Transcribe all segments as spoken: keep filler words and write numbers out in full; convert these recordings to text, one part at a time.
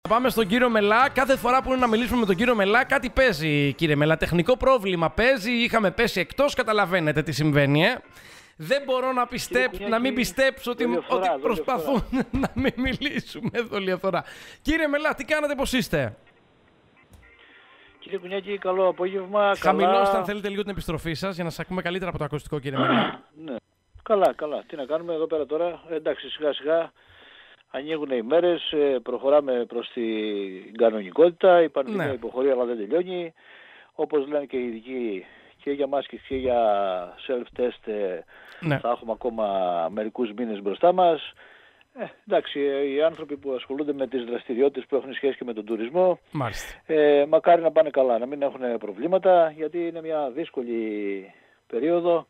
Πάμε στον κύριο Μελά. Κάθε φορά που είναι να μιλήσουμε με τον κύριο Μελά, κάτι παίζει, κύριε Μελά. Τεχνικό πρόβλημα παίζει. Είχαμε πέσει εκτός. Καταλαβαίνετε τι συμβαίνει, ε. Δεν μπορώ να, πιστέπ... να μην πιστέψω ότι, ότι προσπαθούν να μην μιλήσουμε. Δολιοφορά. Κύριε Μελά, τι κάνετε, πώς είστε? Κύριε Κουνιάκη, καλό απόγευμα. Χαμηλώστε καλά... αν θέλετε λίγο την επιστροφή σας για να σας ακούμε καλύτερα από το ακουστικό, κύριε Μελά. Ναι. Καλά, καλά. Τι να κάνουμε εδώ πέρα τώρα. Εντάξει, σιγά σιγά ανοίγουν οι μέρες, προχωράμε προς την κανονικότητα. Η πανδημία ναι. υποχωρεί αλλά δεν τελειώνει. Όπως λένε και οι ειδικοί, και για μάσκες και για self-test ναι. θα έχουμε ακόμα μερικούς μήνες μπροστά μας. Ε, εντάξει, οι άνθρωποι που ασχολούνται με τις δραστηριότητες που έχουν σχέση και με τον τουρισμό, ε, μακάρι να πάνε καλά, να μην έχουν προβλήματα, γιατί είναι μια δύσκολη περίοδο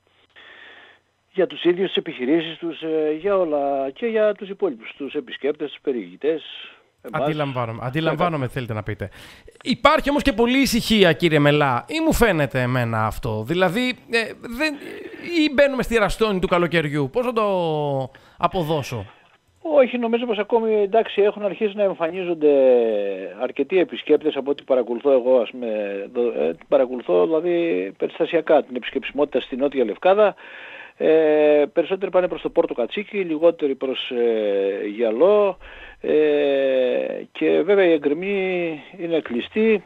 για τους ίδιους, τις επιχειρήσεις τους, ε, για όλα και για τους υπόλοιπους, τους επισκέπτες, τους περιηγητές. Εμάς. Αντιλαμβάνομαι, αντιλαμβάνομαι θέλετε να πείτε. Υπάρχει όμως και πολλή ησυχία, κύριε Μελά, ή μου φαίνεται εμένα αυτό? Δηλαδή, ε, δεν, ή μπαίνουμε στη ραστόνη του καλοκαιριού, πώς θα το αποδώσω? Όχι, νομίζω πως ακόμη εντάξει έχουν αρχίσει να εμφανίζονται αρκετοί επισκέπτες από ό,τι παρακολουθώ εγώ, ας πούμε, ε, παρακολουθώ δηλαδή περιστασιακά την επισκεψιμότητα στη Νότια Λευκάδα. Ε, περισσότεροι πάνε προς το Πόρτο Κατσίκι, λιγότεροι προς ε, Γιαλό ε, και βέβαια η εγκρεμή είναι κλειστή.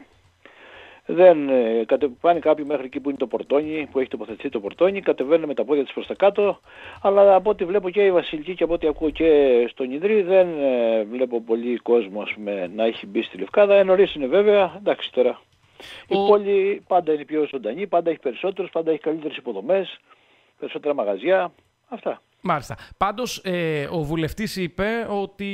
Δεν, ε, κατε, πάνε κάποιοι μέχρι εκεί που είναι το πορτόνι, που έχει τοποθετηθεί το πορτόνι, κατεβαίνουν με τα πόδια της προς τα κάτω, αλλά από ό,τι βλέπω και η Βασιλική και από ό,τι ακούω και στον Ιδρύ δεν ε, βλέπω πολύ κόσμο, ας πούμε, να έχει μπει στη Λευκάδα. Ε, νωρίς είναι βέβαια, εντάξει τώρα. Ο... Η πόλη πάντα είναι πιο ζωντανή, πάντα έχει περισσότερους, πάντα έχει καλύτερες υποδομές, περισσότερα μαγαζιά, αυτά. Μάλιστα. Πάντως ε, ο βουλευτής είπε ότι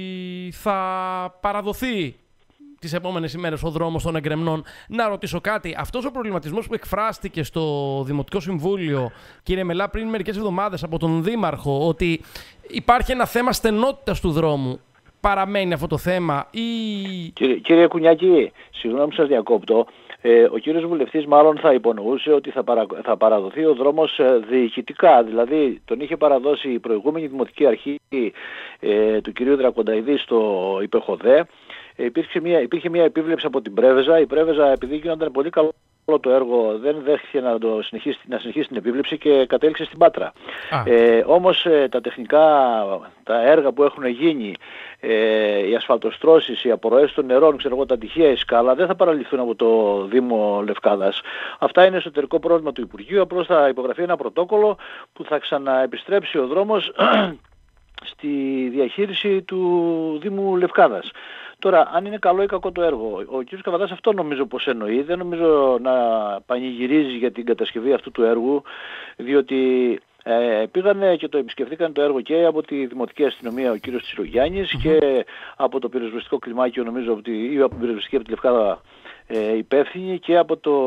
θα παραδοθεί τις επόμενες ημέρες ο δρόμος των εγκρεμνών. Να ρωτήσω κάτι. Αυτός ο προβληματισμός που εκφράστηκε στο Δημοτικό Συμβούλιο, κύριε Μελά, πριν μερικές εβδομάδες από τον Δήμαρχο, ότι υπάρχει ένα θέμα στενότητας του δρόμου, παραμένει αυτό το θέμα ή... Κύριε, κύριε Κουνιάκη, συγγνώμη σας διακόπτω. Ε, ο κύριος βουλευτής μάλλον θα υπονοούσε ότι θα, παρα, θα παραδοθεί ο δρόμος ε, διοικητικά. Δηλαδή τον είχε παραδώσει η προηγούμενη Δημοτική Αρχή ε, του κυρίου Δρακονταϊδή στο Υπεχοδέ. Ε, υπήρχε, μια, υπήρχε μια επίβλεψη από την Πρέβεζα. Η Πρέβεζα, επειδή γίνονταν πολύ καλό το έργο, δεν δέχθηκε να, το συνεχίσει, να συνεχίσει την επίβλεψη και κατέληξε στην Πάτρα. Ε, όμως ε, τα τεχνικά, τα έργα που έχουν γίνει, ε, οι ασφαλτοστρώσεις, οι απορροές των νερών, ξέρω εγώ, τα τυχεία, η σκάλα, δεν θα παραλυθούν από το Δήμο Λευκάδας. Αυτά είναι εσωτερικό πρόβλημα του Υπουργείου. Απλώς θα υπογραφεί ένα πρωτόκολλο που θα ξαναεπιστρέψει ο δρόμος στη διαχείριση του Δήμου Λευκάδας. Τώρα, αν είναι καλό ή κακό το έργο, ο κ. Καβαδάς αυτό νομίζω πως εννοεί. Δεν νομίζω να πανηγυρίζει για την κατασκευή αυτού του έργου, διότι ε, πήγανε και το επισκεφθήκαν το έργο και από τη Δημοτική Αστυνομία ο κ. Τσιρογιάννης mm-hmm. και από το πυροσβεστικό κλιμάκιο, νομίζω, από τη, ή από την πυροσβεστική από τη Λευκάδα ε, υπεύθυνη, και από το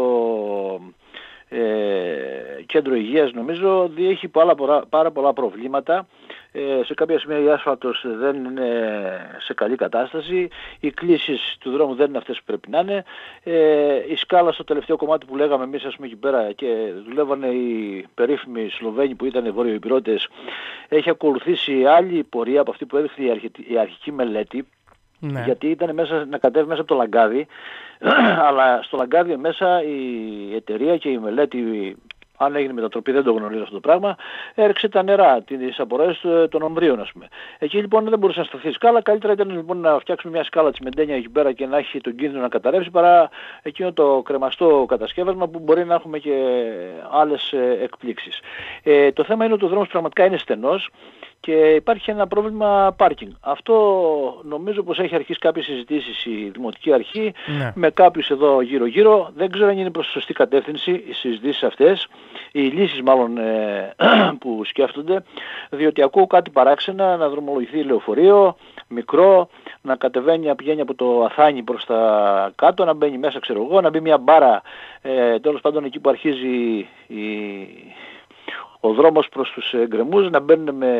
ε, κέντρο υγείας, νομίζω, έχει πάρα πολλά, πάρα πολλά προβλήματα. Ε, σε κάποια σημεία η άσφαλτος δεν είναι σε καλή κατάσταση, οι κλίσεις του δρόμου δεν είναι αυτές που πρέπει να είναι, ε, η σκάλα στο τελευταίο κομμάτι που λέγαμε εμείς, ας πούμε, εκεί πέρα και δουλεύανε οι περίφημοι Σλοβαίνοι που ήταν βορειοϊπηρώτες, έχει ακολουθήσει άλλη πορεία από αυτή που έδειχνε η, αρχι, η αρχική μελέτη. Ναι. Γιατί ήταν μέσα, να κατέβει μέσα από το Λαγκάδι, αλλά στο Λαγκάδι μέσα η εταιρεία και η μελέτη, αν έγινε μετατροπή δεν το γνωρίζω αυτό το πράγμα, έριξε τα νερά, τις απορροές των ομβρίων, ας πούμε. Εκεί λοιπόν δεν μπορούσε να σταθεί σκάλα. Καλύτερα ήταν λοιπόν να φτιάξουμε μια σκάλα της Μεντένια εκεί πέρα και να έχει τον κίνδυνο να καταρρεύσει, παρά εκείνο το κρεμαστό κατασκεύασμα που μπορεί να έχουμε και άλλες εκπλήξεις. Ε, το θέμα είναι ότι ο δρόμος πραγματικά είναι στενός και υπάρχει ένα πρόβλημα πάρκινγκ. Αυτό νομίζω πως έχει αρχίσει κάποιες συζητήσεις η Δημοτική Αρχή ναι. με κάποιους εδώ γύρω-γύρω. Δεν ξέρω αν είναι προς τη σωστή κατεύθυνση οι συζητήσεις αυτές, οι λύσεις μάλλον ε, που σκέφτονται, διότι ακούω κάτι παράξενα, να δρομολογηθεί λεωφορείο, μικρό, να κατεβαίνει, να πηγαίνει από το Αθάνι προς τα κάτω, να μπαίνει μέσα, ξέρω εγώ, να μπει μια μπάρα, ε, τέλος πάντων εκεί που αρχίζει η... ο δρόμος προς τους γκρεμούς, να μπαίνουν με,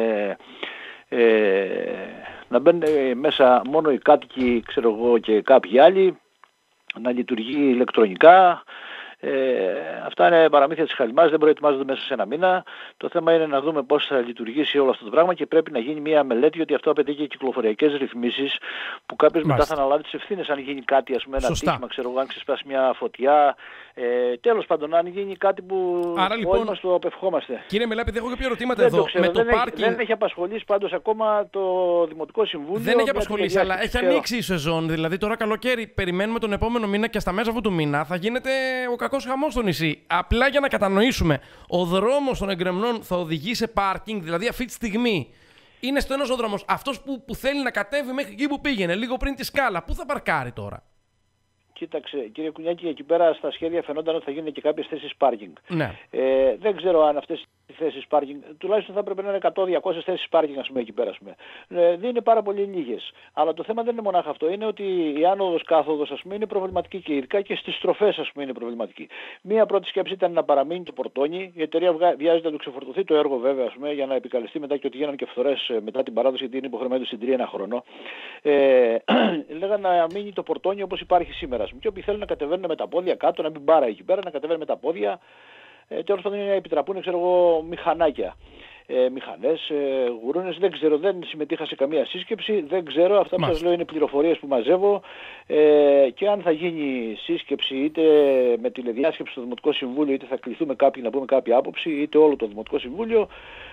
ε, να μπαίνουν μέσα μόνο οι κάτοικοι, ξέρω εγώ, και κάποιοι άλλοι, να λειτουργεί ηλεκτρονικά, Ε, αυτά είναι παραμύθια της χαλιμάς, δεν προετοιμάζονται μέσα σε ένα μήνα. Το θέμα είναι να δούμε πώς θα λειτουργήσει όλο αυτό το πράγμα και πρέπει να γίνει μια μελέτη, γιατί αυτό απαιτεί και κυκλοφοριακές ρυθμίσεις που κάποιος μετά θα αναλάβει τις ευθύνες αν γίνει κάτι, ας πούμε, ένα τύχημα, ξέρω εγώ, αν ξεσπάσει μια φωτιά. Ε, τέλος πάντων, αν γίνει κάτι που Άρα, λοιπόν, όλοι μας το απευχόμαστε. Κύριε Μελά, επειδή έχω και πιο ερωτήματα δεν εδώ. Το με το δεν, parking... έχει, δεν έχει απασχολήσει πάντως ακόμα το Δημοτικό Συμβούλιο. Δεν έχει απασχολήσει, αλλά έχει ανοίξει η σεζόν. Δηλαδή, τώρα καλοκαίρι περιμένουμε τον επόμενο μήνα και στα μέσα αυτού του μήνα θα γίνεται ο κακός χαμός στο νησί. Απλά για να κατανοήσουμε, ο δρόμος των Εγκρεμνών θα οδηγεί σε πάρκινγκ, δηλαδή αυτή τη στιγμή. Είναι στενός ο δρόμος. Αυτός που, που θέλει να κατέβει μέχρι εκεί που πήγαινε, λίγο πριν τη σκάλα, πού θα παρκάρει τώρα? Κοίταξε, κύριε Κουνιάκη, εκεί πέρα στα σχέδια φαινόταν ότι θα γίνουν και κάποιες θέσεις πάρκινγκ. Ναι. Ε, δεν ξέρω αν αυτές οι θέσεις πάρκινγκ, τουλάχιστον θα πρέπει να είναι εκατό με διακόσιες θέσεις πάρκινγκ, ας πούμε, εκεί πέρα. Ε, δεν είναι πάρα πολύ λίγες. Αλλά το θέμα δεν είναι μονάχα αυτό. Είναι ότι η άνοδος κάθοδος, ας πούμε, είναι προβληματική και ειδικά και στις στροφές, ας πούμε, είναι προβληματική. Μία πρώτη σκέψη ήταν να παραμείνει το πορτόνι. Η εταιρεία βιάζεται να του ξεφορτωθεί το έργο, βέβαια, ας πούμε, για να επικαλεστεί μετά και ότι γίνανε και φθορές μετά την παράδοση, γιατί είναι υποχρεωμένο στην τρία ένα χρόνο. Ε, λέγανε να μείνει το πορτόνι όπως υπάρχει σήμερα. Και όποιοι θέλουν να κατεβαίνουν με τα πόδια κάτω, να μην πάρει εκεί πέρα, να κατεβαίνουν με τα πόδια, ε, τέλος πάντων να επιτραπούν, ξέρω εγώ, μηχανάκια. Ε, μηχανές, ε, γουρούνες, δεν ξέρω, δεν συμμετείχα σε καμία σύσκεψη, δεν ξέρω, αυτά που σας λέω είναι πληροφορίες που μαζεύω ε, και αν θα γίνει σύσκεψη είτε με τηλεδιάσκεψη στο Δημοτικό Συμβούλιο, είτε θα κληθούμε κάποιοι να πούμε κάποια άποψη, είτε όλο το Δημοτικό Συμβούλιο.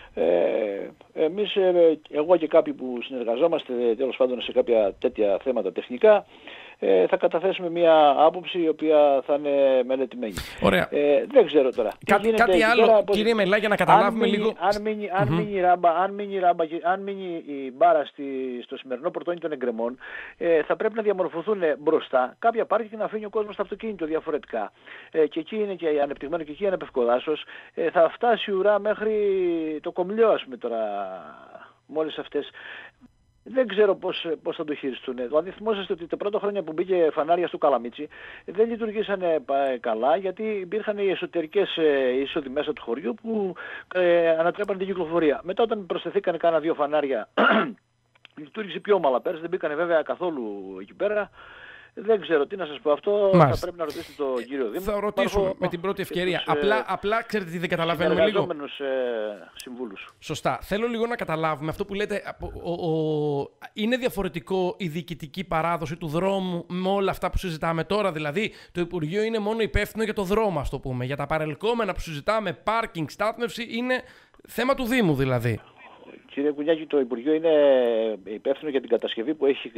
Ε, εμείς, ε, εγώ και κάποιοι που συνεργαζόμαστε τέλος πάντων σε κάποια τέτοια θέματα τεχνικά, ε, θα καταθέσουμε μια άποψη η οποία θα είναι μελετημένη. Ωραία. Ε, δεν ξέρω τώρα. Κά, κάτι άλλο, πέρα, κύριε Μελά, για να καταλάβουμε αν μείνει, λίγο. Αν μείνει, αν, mm-hmm. μείνει ράμπα, αν, μείνει ράμπα, αν μείνει η μπάρα στη, στο σημερινό πορτόνι των Εγκρεμών, ε, θα πρέπει να διαμορφωθούν μπροστά κάποια πάρκινγκ και να αφήνει ο κόσμος το αυτοκίνητο διαφορετικά. Ε, και εκεί είναι και ανεπτυγμένο και εκεί είναι επευκοδάσος. Ε, θα φτάσει η ουρά μέχρι το Κομλιό, ας πούμε τώρα, μόλις αυτές. Δεν ξέρω πώς, πώς θα το χειριστούν. Δηλαδή θυμόσαστε ότι τα πρώτα χρόνια που μπήκε φανάρια στο Καλαμίτσι δεν λειτουργήσανε καλά, γιατί υπήρχαν οι εσωτερικές είσοδοι μέσα του χωριού που ε, ανατρέπανε την κυκλοφορία. Μετά όταν προσθεθήκαν κάνα δύο φανάρια λειτουργήσε πιο όμαλα πέρσι, δεν μπήκανε βέβαια καθόλου εκεί πέρα. Δεν ξέρω τι να σας πω. Αυτό Μάλιστα. θα πρέπει να ρωτήσετε τον κύριο Δήμο. Θα ρωτήσουμε Υπάρχω με την πρώτη ευκαιρία. Τους, απλά, απλά ξέρετε τι δεν καταλαβαίνουμε λίγο. Ε, συμβούλους. Σωστά. Θέλω λίγο να καταλάβουμε αυτό που λέτε. Ο, ο, είναι διαφορετικό η διοικητική παράδοση του δρόμου με όλα αυτά που συζητάμε τώρα. Δηλαδή, το Υπουργείο είναι μόνο υπεύθυνο για το δρόμο, ας το πούμε. Για τα παρελκόμενα που συζητάμε, πάρκινγκ, στάθμευση, είναι θέμα του Δήμου δηλαδή. Κύριε Κουνιάκη, το Υπουργείο είναι υπεύθυνο για την κατασκευή που, έχει,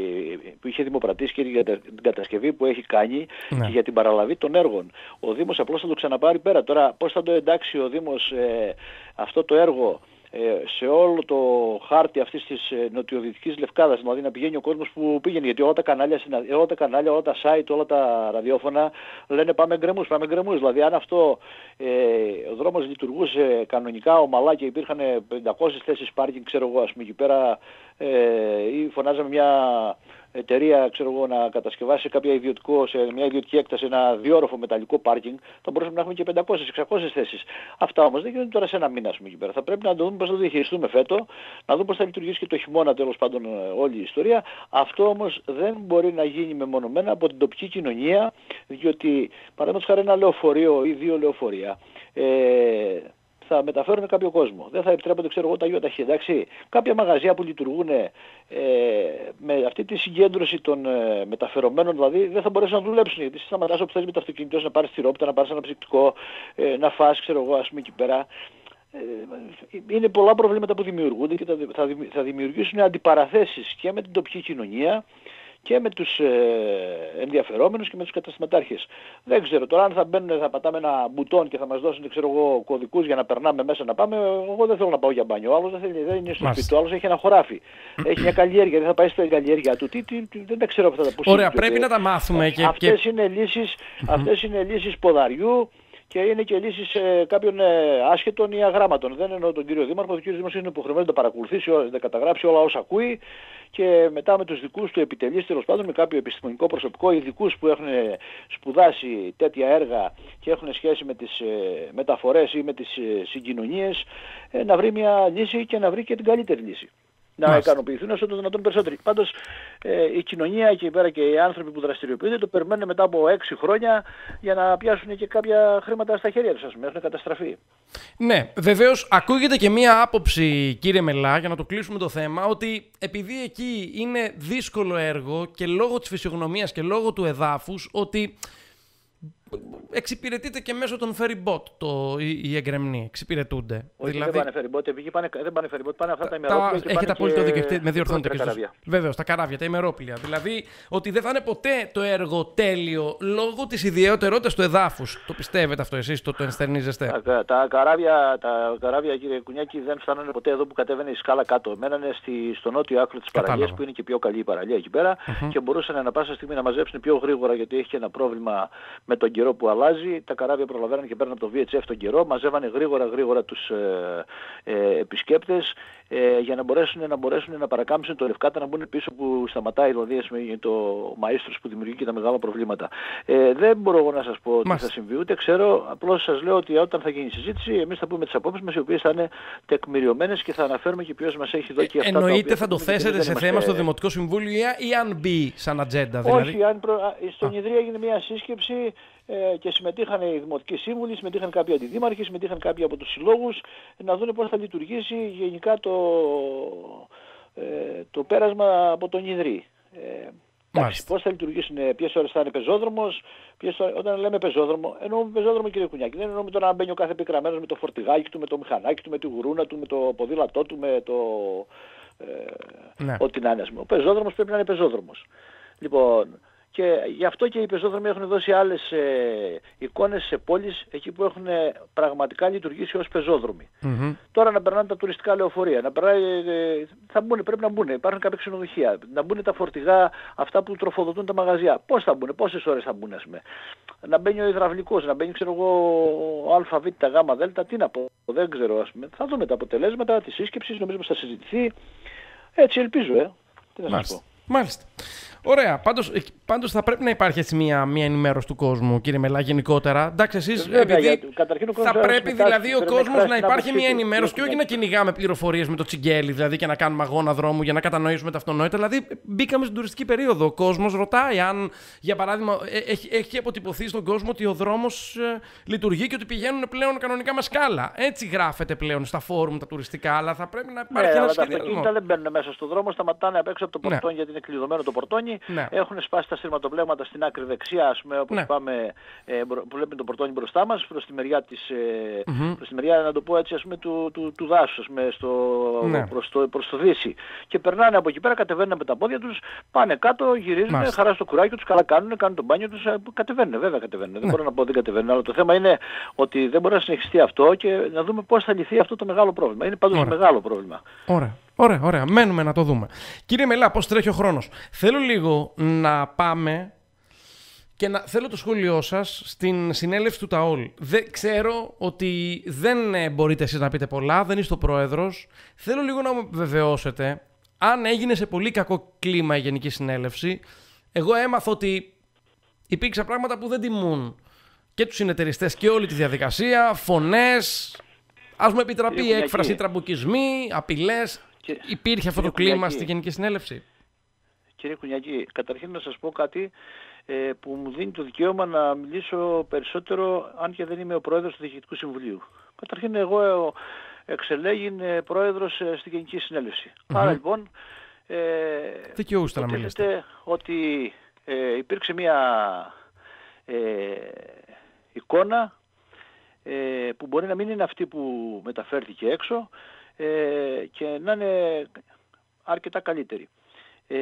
που είχε δημοπρατήσει και για την κατασκευή που έχει κάνει ναι. και για την παραλαβή των έργων. Ο Δήμος απλώς θα το ξαναπάρει πέρα. Τώρα πώς θα το εντάξει ο Δήμος ε, αυτό το έργο σε όλο το χάρτη αυτής της νοτιοδυτικής Λευκάδας, δηλαδή να πηγαίνει ο κόσμος που πήγαινε, γιατί όλα τα κανάλια, όλα τα, κανάλια, όλα τα site, όλα τα ραδιόφωνα λένε πάμε γκρεμούς, πάμε γκρεμούς. Δηλαδή αν αυτό ε, ο δρόμος λειτουργούσε κανονικά ομαλά και υπήρχαν πεντακόσιες θέσεις πάρκινγκ, ξέρω εγώ, ας πούμε εκεί πέρα, ε, ή φωνάζαμε μια εταιρεία, ξέρω εγώ, να κατασκευάσει σε, κάποια ιδιωτικό, σε μια ιδιωτική έκταση ένα διόροφο μεταλλικό πάρκινγκ, θα μπορούσαμε να έχουμε και πεντακόσιες εξακόσιες θέσεις. Αυτά όμως δεν γίνονται τώρα σε ένα μήνα, ας πούμε, εκεί πέρα. Θα πρέπει να το δούμε πώς θα το διαχειριστούμε φέτο, να δούμε πώς θα λειτουργήσει και το χειμώνα, τέλος πάντων, όλη η ιστορία. Αυτό όμως δεν μπορεί να γίνει μεμονωμένα από την τοπική κοινωνία, διότι παραδείγματος χάρη ένα λεωφορείο ή δύο λεωφορεία, ε, θα μεταφέρουν κάποιο κόσμο. Δεν θα επιτρέπονται, ξέρω εγώ, τα γιοταχή. Εντάξει, κάποια μαγαζιά που λειτουργούν ε, με αυτή τη συγκέντρωση των ε, μεταφερομένων, δηλαδή δεν θα μπορέσουν να δουλέψουν. Γιατί εσύ σταματάς όπου θες με το αυτοκίνητο, να πάρεις τυρόπιτα, να πάρεις ένα ψυκτικό, ε, να φας, ξέρω εγώ, ας πούμε εκεί πέρα. Ε, είναι πολλά προβλήματα που δημιουργούνται και θα, θα δημιουργήσουν αντιπαραθέσεις και με την τοπική κοινωνία και με τους ε, ενδιαφερόμενους και με τους καταστηματάρχες. Δεν ξέρω τώρα αν θα μπαίνουν, θα πατάμε ένα μπουτόν και θα μας δώσουν, ξέρω εγώ, κωδικούς για να περνάμε μέσα να πάμε. Εγώ δεν θέλω να πάω για μπάνιο. Ο άλλος δεν, θέλει, δεν είναι στο σπίτι του. Ο άλλος έχει ένα χωράφι. Έχει μια καλλιέργεια. Δεν θα πάει στην καλλιέργεια του. Τι, τι, τι, δεν τα ξέρω αυτά τα που Ωραία, πρέπει να τα μάθουμε. Και, αυτές, και... είναι λύσεις, αυτές είναι λύσεις ποδαριού. Και είναι και λύσεις ε, κάποιων ε, άσχετων ή αγράμματων. Δεν εννοώ τον κύριο Δήμαρχο. Ο κύριος Δήμαρχος είναι υποχρεωμένος να τα παρακολουθήσει, να καταγράψει όλα όσα ακούει και μετά με τους δικούς του επιτελείς, τέλος πάντων, με κάποιο επιστημονικό προσωπικό, ειδικούς που έχουν σπουδάσει τέτοια έργα και έχουν σχέση με τις ε, μεταφορές ή με τις ε, συγκοινωνίες, ε, να βρει μια λύση και να βρει και την καλύτερη λύση. να Μάλιστα. ικανοποιηθούν όσο το δυνατόν περισσότεροι. Πάντως ε, η κοινωνία εκεί πέρα και οι άνθρωποι που δραστηριοποιούνται το περιμένουν μετά από έξι χρόνια για να πιάσουν και κάποια χρήματα στα χέρια τους, ας πούμε, έχουν καταστραφεί. Ναι, βεβαίως ακούγεται και μία άποψη, κύριε Μελά, για να το κλείσουμε το θέμα, ότι επειδή εκεί είναι δύσκολο έργο και λόγω της φυσιογνωμίας και λόγω του εδάφους, ότι εξυπηρετείται και μέσω των ferry boat το, οι, οι εγκρεμνοί. Εξυπηρετούνται. Όχι, δηλαδή, δεν πάνε ferry boat, επειδή πάνε, δεν πάνε ferry boat, πάνε αυτά τα τα, ημερόπλια. Και έχετε απόλυτο δίκιο. Με διορθώνετε και και εσείς. Βεβαίως, τα καράβια, τα ημερόπλια. Δηλαδή ότι δεν θα είναι ποτέ το έργο τέλειο λόγω της ιδιαιτερότητας του εδάφους. Το πιστεύετε αυτό εσείς, το, το ενστερνίζεστε? Τα, τα, καράβια, τα καράβια, κύριε Κουνιάκη, δεν φτάνανε ποτέ εδώ που κατέβαινε η σκάλα κάτω. Μένανε στη, στο νότιο άκρο της παραλίας, που είναι και πιο καλή η παραλία εκεί πέρα, uh-huh. και μπορούσαν ανα πάσα στιγμή να μαζέψουν πιο γρήγορα, γιατί έχει και ένα πρόβλημα με τον καιρό που αλλάζει. Τα καράβια προλαβαίνουν και παίρνουν από το βι έιτς εφ τον καιρό, μαζεύανε γρήγορα γρήγορα τους ε, ε, επισκέπτες ε, για να μπορέσουν, να μπορέσουν να παρακάμψουν το Λευκάτα, να μπουν πίσω που σταματάει δηλαδή το μαΐστρος που δημιουργεί και τα μεγάλα προβλήματα. Ε, δεν μπορώ εγώ να σας πω τι θα συμβεί, ούτε ξέρω, απλώς σας λέω ότι όταν θα γίνει η συζήτηση εμείς θα πούμε τις απόψεις μας, οι οποίες θα είναι τεκμηριωμένες και θα αναφέρουμε και ποιος μας έχει δώσει και αυτά. Εννοείται θα το θέσετε σε θέμα στο Δημοτικό Συμβούλιο ή αν μπει σαν ατζέντα δηλαδή? Όχι, αν προ... στον Ιδρύα έγινε μια σύσκεψη ε, και συμμετείχαν οι δημοτικοί σύμβουλοι, συμμετείχαν κάποιοι αντιδήμαρχοι, συμμετείχαν κάποιοι από τους συλλόγους να δουν πώς θα λειτουργήσει γενικά το, ε, το πέρασμα από τον Ιδρύ. Ε, πώς θα λειτουργήσουν, ποιες ώρες θα είναι πεζόδρομος, ποιες ώρες, όταν λέμε πεζόδρομο, εννοούμε πεζόδρομο, κύριε Κουνιάκη, δεν εννοούμε τώρα να μπαίνει ο κάθε επικραμμένος με το φορτηγάκι του, με το μηχανάκι του, με τη γουρούνα του, με το ποδήλατό του, με το ε, ναι. ό,τι να είναι. Ο πεζόδρομος πρέπει να είναι πεζόδρομος. Λοιπόν, και γι' αυτό και οι πεζόδρομοι έχουν δώσει άλλες ε, εικόνες σε πόλεις εκεί που έχουν πραγματικά λειτουργήσει ως πεζόδρομοι. Mm-hmm. Τώρα να περνάνε τα τουριστικά λεωφορεία, να περνάει, ε, θα μπουν, πρέπει να μπουν, υπάρχουν κάποια ξενοδοχεία, να μπουν τα φορτηγά αυτά που τροφοδοτούν τα μαγαζιά. Πώς θα μπουν, πόσες ώρες θα μπουν, ας πούμε. Να μπαίνει ο υδραυλικός, να μπαίνει, ξέρω εγώ, ο ΑΒ, Γ, Δ, τι να πω, δεν ξέρω, ας πούμε. Θα δούμε τα αποτελέσματα της σύσκεψης, νομίζω πως θα συζητηθεί. Έτσι ελπίζω, ε. Τι να σας πω. Μάλιστα. Ωραία. Πάντως, πάντως θα πρέπει να υπάρχει έτσι μια, μια ενημέρωση του κόσμου, κύριε Μελά, γενικότερα. Εντάξει, εσείς, βέβαια, επειδή για, θα πρέπει δηλαδή ο κόσμος να υπάρχει μια ενημέρωση και όχι να κυνηγάμε πληροφορίες με το τσιγκέλι, δηλαδή και να κάνουμε αγώνα δρόμου για να κατανοήσουμε τα αυτονόητα. Δηλαδή, μπήκαμε στην τουριστική περίοδο. Ο κόσμος ρωτάει αν, για παράδειγμα, έχει, έχει αποτυπωθεί στον κόσμο ότι ο δρόμος ε, λειτουργεί και ότι πηγαίνουν πλέον κανονικά με σκάλα. Έτσι γράφεται πλέον στα φόρουμ τα τουριστικά, αλλά θα πρέπει να υπάρχει ναι, ένα σχεδιασμό. Τα αυτοκίνητα δεν μπαίνουν μέσα στον δρόμο, σταματάνε απ' έξω από το πορτόνι, ναι. γιατί είναι κλειδωμένο το πορτόνι. Ναι. Έχουν σπάσει τα σειρματοπλέγματα στην άκρη δεξιά, ας πούμε, όπως ναι. πάμε, ε, που βλέπουμε το πορτόνι μπροστά μας, προς τη μεριά της, ε, mm-hmm. προς τη μεριά, να το πω έτσι, ας πούμε, του, του, του δάσους, ας πούμε, στο, ναι. προς, το, προς το δύση. Και περνάνε από εκεί πέρα, κατεβαίνουν με τα πόδια τους, πάνε κάτω, γυρίζουν, χαρά στο κουράκι τους, καλά κάνουν, κάνουν το μπάνιο τους, κατεβαίνουν, βέβαια κατεβαίνουν. Ναι. Δεν μπορώ να πω δεν κατεβαίνουν, αλλά το θέμα είναι ότι δεν μπορεί να συνεχιστεί αυτό και να δούμε πώς θα λυθεί αυτό το μεγάλο πρόβλημα. Είναι πάντως μεγάλο πρόβλημα. Ωραία. Ωραία, ωραία. Μένουμε να το δούμε. Κύριε Μελά, πώς τρέχει ο χρόνος. Θέλω λίγο να πάμε και να θέλω το σχόλιο σας στην συνέλευση του ΤΑΟΛ. Δεν ξέρω ότι δεν μπορείτε εσείς να πείτε πολλά, δεν είστε ο πρόεδρος. Θέλω λίγο να μου βεβαιώσετε αν έγινε σε πολύ κακό κλίμα η Γενική Συνέλευση. Εγώ έμαθα ότι υπήρξαν πράγματα που δεν τιμούν και τους συνεταιριστές και όλη τη διαδικασία, φωνές, ας μου επιτραπεί η έκφραση, τραμπουκισμοί, απειλές. Και... Υπήρχε αυτό το κλίμα Κουνιάκη, στη Γενική Συνέλευση? Κύριε Κουνιάκη, καταρχήν να σας πω κάτι ε, που μου δίνει το δικαίωμα να μιλήσω περισσότερο, αν και δεν είμαι ο πρόεδρος του Διοικητικού Συμβουλίου. Καταρχήν εγώ ε, εξελέγην ε, πρόεδρος ε, στη Γενική Συνέλευση. Mm-hmm. Άρα λοιπόν ε, δικαιούστε να μιλήσετε ότι ε, υπήρξε μια ε, εικόνα ε, που μπορεί να μην είναι αυτή που μεταφέρθηκε έξω, Ε, και να είναι αρκετά καλύτερη. Ε,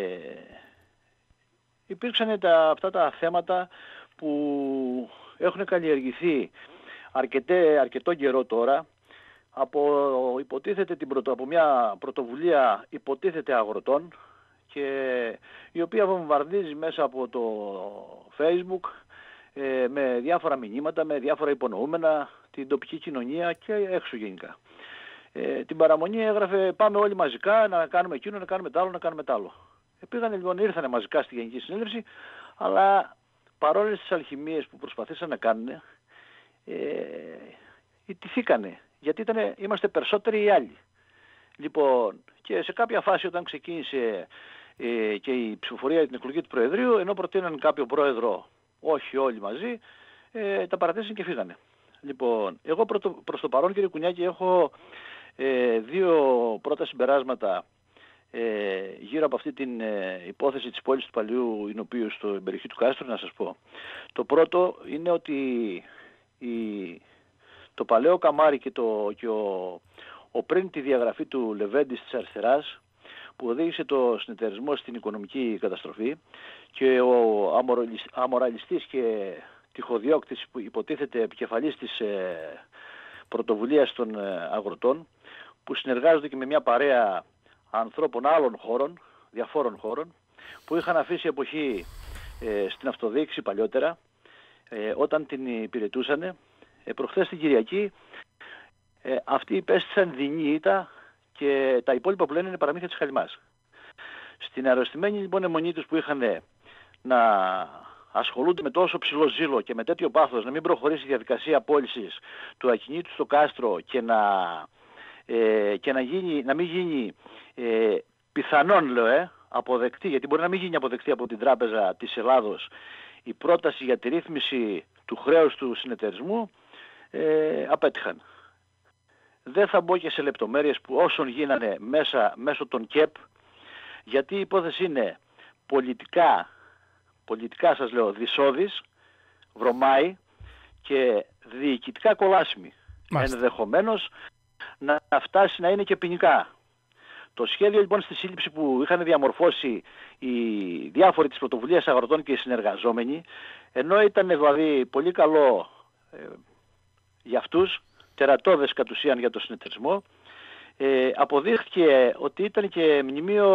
υπήρξαν τα, αυτά τα θέματα που έχουν καλλιεργηθεί αρκετέ, αρκετό καιρό τώρα από, υποτίθεται την πρωτο, από μια πρωτοβουλία υποτίθεται αγροτών και η οποία βομβαρδίζει μέσα από το Facebook ε, με διάφορα μηνύματα, με διάφορα υπονοούμενα την τοπική κοινωνία και έξω γενικά. Ε, την παραμονή έγραφε πάμε όλοι μαζικά να κάνουμε εκείνο, να κάνουμε τ' άλλο, να κάνουμε τ' άλλο. Ε, πήγανε λοιπόν, ήρθανε μαζικά στη Γενική Συνέλευση, αλλά παρόλες τις αλχημίες που προσπαθήσαν να κάνουν, ε, ιτηθήκανε. Γιατί ήτανε, είμαστε περισσότεροι οι άλλοι. Λοιπόν, και σε κάποια φάση όταν ξεκίνησε ε, και η ψηφοφορία για την εκλογή του Προεδρείου, ενώ προτείναν κάποιο πρόεδρο, όχι όλοι μαζί, ε, τα παρατήσαν και φύγανε. Λοιπόν, εγώ πρωτο, προς το παρόν, κύριε Κουνιάκη, έχω ε, δύο πρώτα συμπεράσματα ε, γύρω από αυτή την ε, υπόθεση της πόλης του Παλαιού Ηνωπίου στην περιοχή του Κάστρου, να σας πω. Το πρώτο είναι ότι η, το παλαιό καμάρι και, το, και ο, ο πριν τη διαγραφή του Λεβέντη της αριστεράς, που οδήγησε το συνεταιρισμό στην οικονομική καταστροφή, και ο αμοραλιστής και τυχοδιώκτης που υποτίθεται επικεφαλής της ε, πρωτοβουλίας των ε, αγροτών, που συνεργάζονται και με μια παρέα ανθρώπων άλλων χώρων, διαφόρων χώρων, που είχαν αφήσει εποχή ε, στην αυτοδιοίκηση παλιότερα, ε, όταν την υπηρετούσαν. Ε, προχθές την Κυριακή ε, αυτοί υπέστησαν δεινή ήττα και τα υπόλοιπα που λένε είναι παραμύθια της Χαλιμάς. Στην αρρωστημένη λοιπόν αιμονή τους που είχαν να ασχολούνται με τόσο ψηλό ζήλο και με τέτοιο πάθος να μην προχωρήσει η διαδικασία πώλησης του ακινήτου στο Κάστρο και να, ε, και να, γίνει, να μην γίνει ε, πιθανόν, λέω, ε, αποδεκτή, γιατί μπορεί να μην γίνει αποδεκτή από την Τράπεζα της Ελλάδος η πρόταση για τη ρύθμιση του χρέους του συνεταιρισμού, ε, απέτυχαν. Δεν θα μπω και σε λεπτομέρειες που όσων γίνανε μέσα, μέσω των ΚΕΠ, γιατί η υπόθεση είναι πολιτικά, πολιτικά σας λέω, δυσώδης, βρωμάει και διοικητικά κολάσιμη. Ενδεχομένως να φτάσει να είναι και ποινικά. Το σχέδιο λοιπόν στη σύλληψη που είχαν διαμορφώσει οι διάφοροι της πρωτοβουλίας αγροτών και οι συνεργαζόμενοι, ενώ ήταν δηλαδή πολύ καλό ε, για αυτούς, τερατώδες κατ' ουσίαν για το συνεταιρισμό, ε, αποδείχθηκε ότι ήταν και μνημείο,